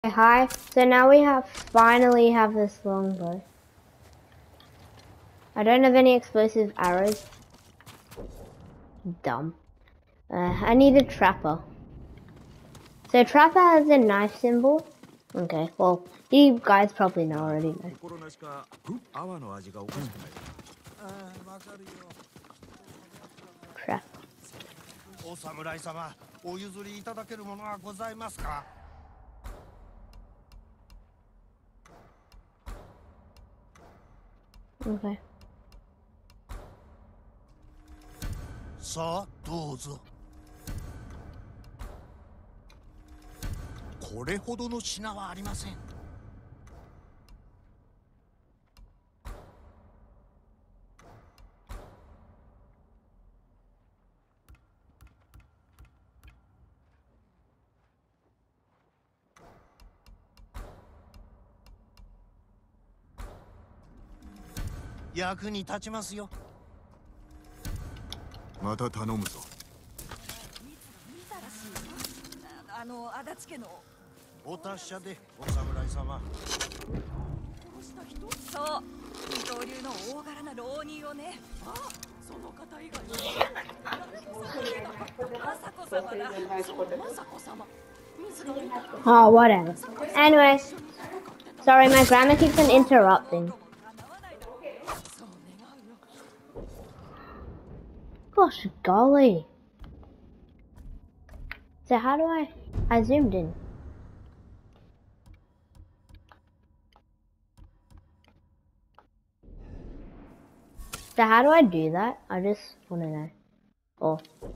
Hi, so now we finally have this longbow. I don't have any explosive arrows. Dumb. I need a trapper. So trapper has a knife symbol. Okay, well, you guys probably know already. Trapper. お侍様、お譲りいただけるものはございますか? Okay. さあ、どうぞ。これほどの品はありません。役に立ちますよ。 また頼むぞ。 足立家のお達者で、お侍様。 殺した人？そう、二刀流の大柄な浪人をね。あ、その方以外に。雅子様だ。そう、雅子様。 Oh, whatever. Anyways, sorry, my grandma keeps on interrupting. Gosh, golly. So how do I zoomed in. So how do I do that? I just want to know. Oh.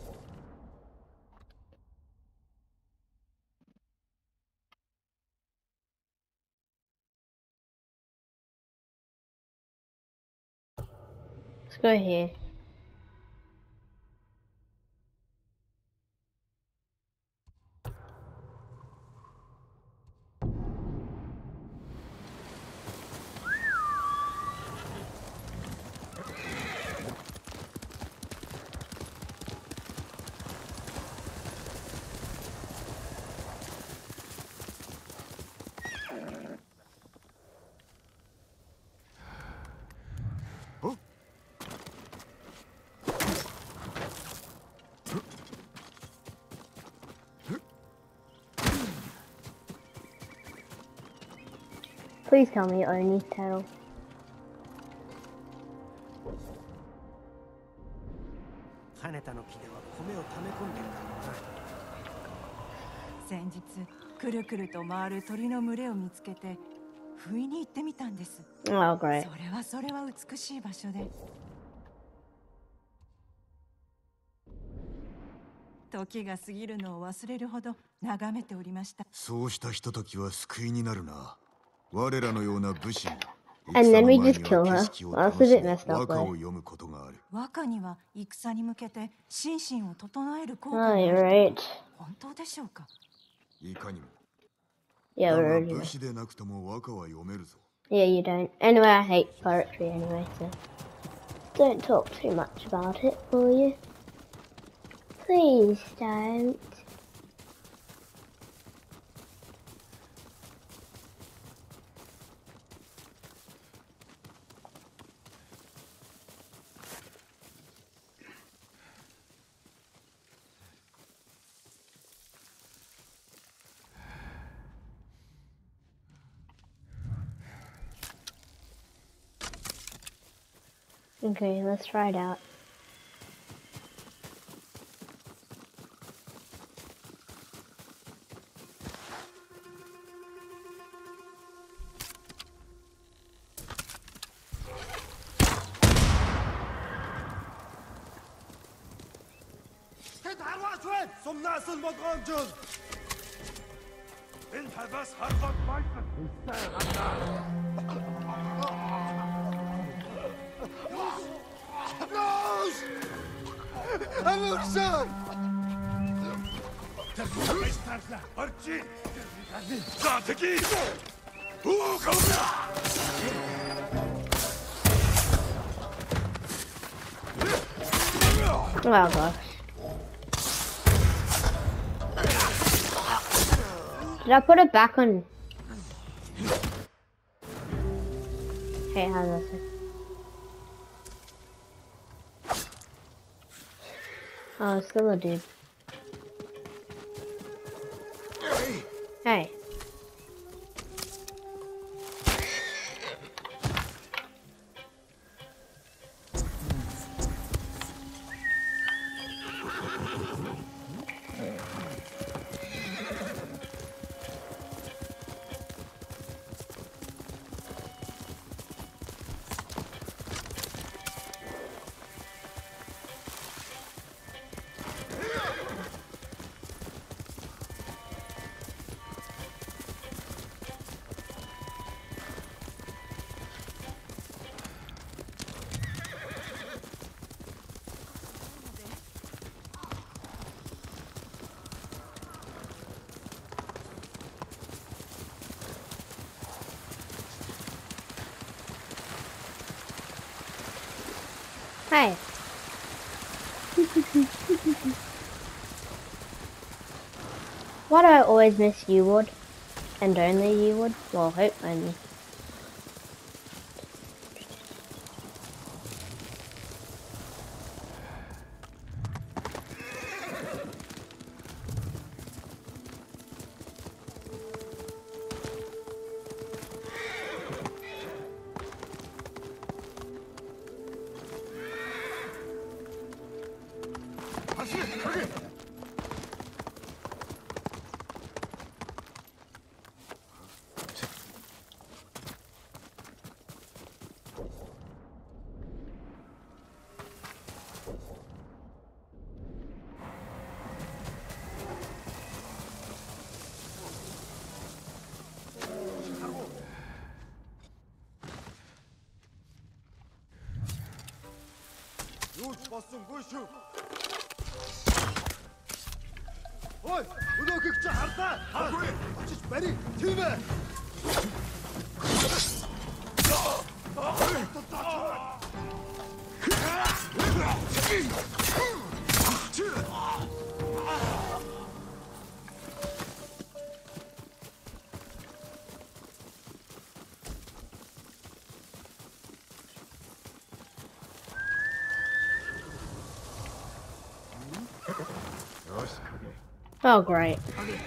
Let's go here. Please tell me Oni's tail. 羽田の木では米を溜め込んでるだろうな。 先日くるくると回る鳥の群れを見つけて不意に行ってみたんです。 Oh, great. それは美しい場所で。時が過ぎるのを忘れるほど眺めておりました。 そうしたひとときは救いになるな。我らのような武士。 And then we just kill her. Well, that's a bit messed up, 和歌 though. を読むことがある。 和歌には戦に向けて心身を整える効果 Oh, があ you're る。 right. 本当でしょうか？ いかにも。 Yeah, だ we're が already 武士でなくとも和歌は読めるぞ。 Yeah, you don't. Anyway, I hate poetry anyway, so don't talk too much about it, will you? Please don't. Okay, let's try it out. Oh gosh. Did I put it back on Hey, how's that? Oh, still a dude. Hey. Hi. Why do I always miss you, Wood? And only you, Wood? Well, hope only. Ой, өнөөхийг чи харлаа. Очиж барь. Тийм ээ. Oh, great.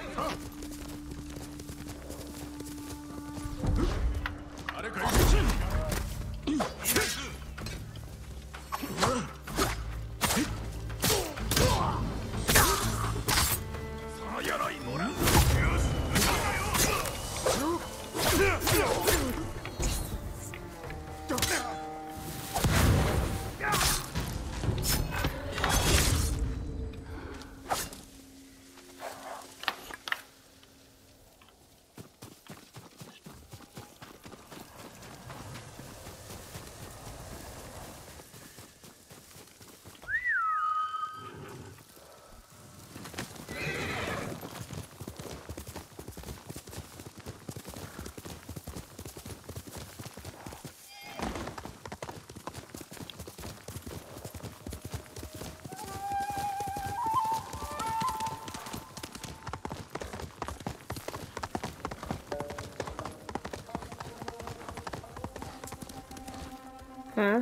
Huh?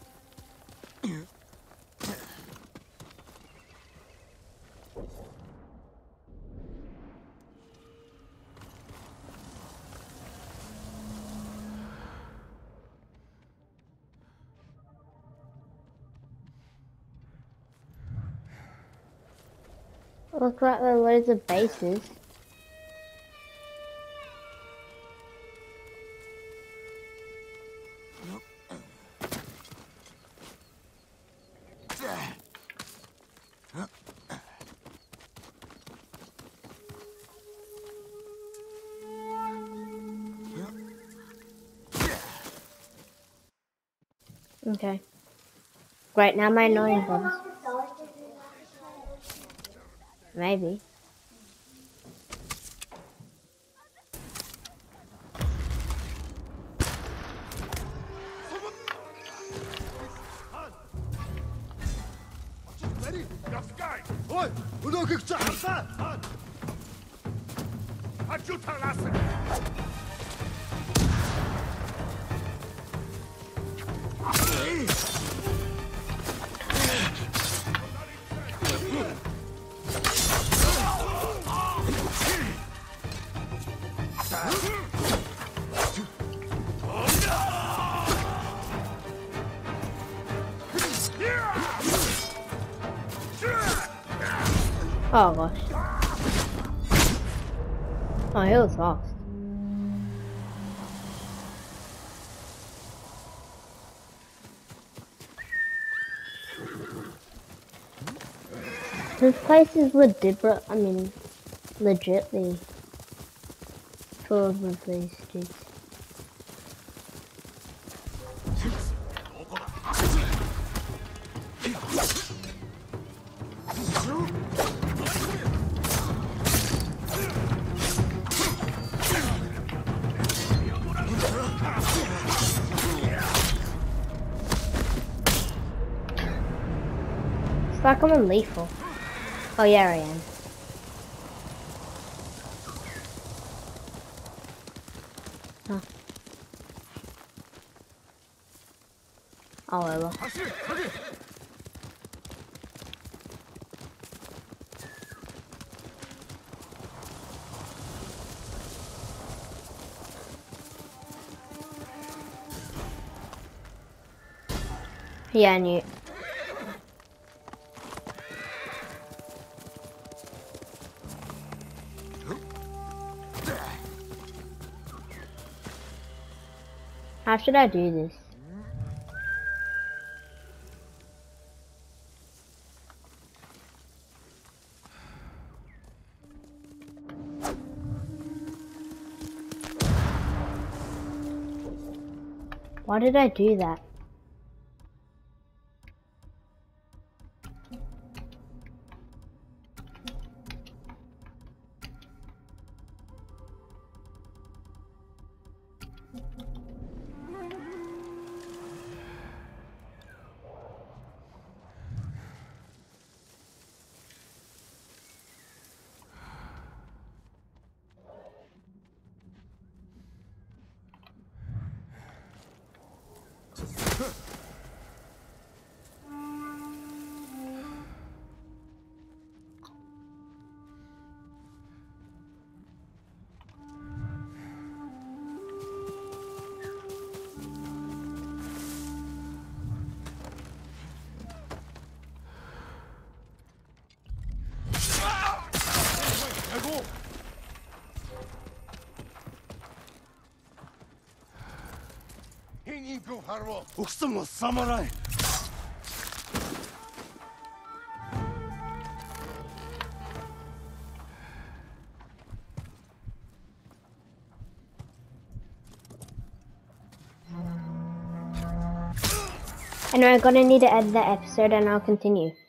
Look like there are loads of bases. Okay. Great, now my annoying ones. Maybe. Ой, өнөөхийг чи харлаа. Хажуу талаас. Oh gosh. Oh, he was fast. This place is legitly filled with these dudes. It's like I'm in lethal. Oh yeah, I am. Huh. Oh well. Yeah, I knew. How should I do this? Why did I do that? Anyway, I'm gonna need to edit that episode and I'll continue.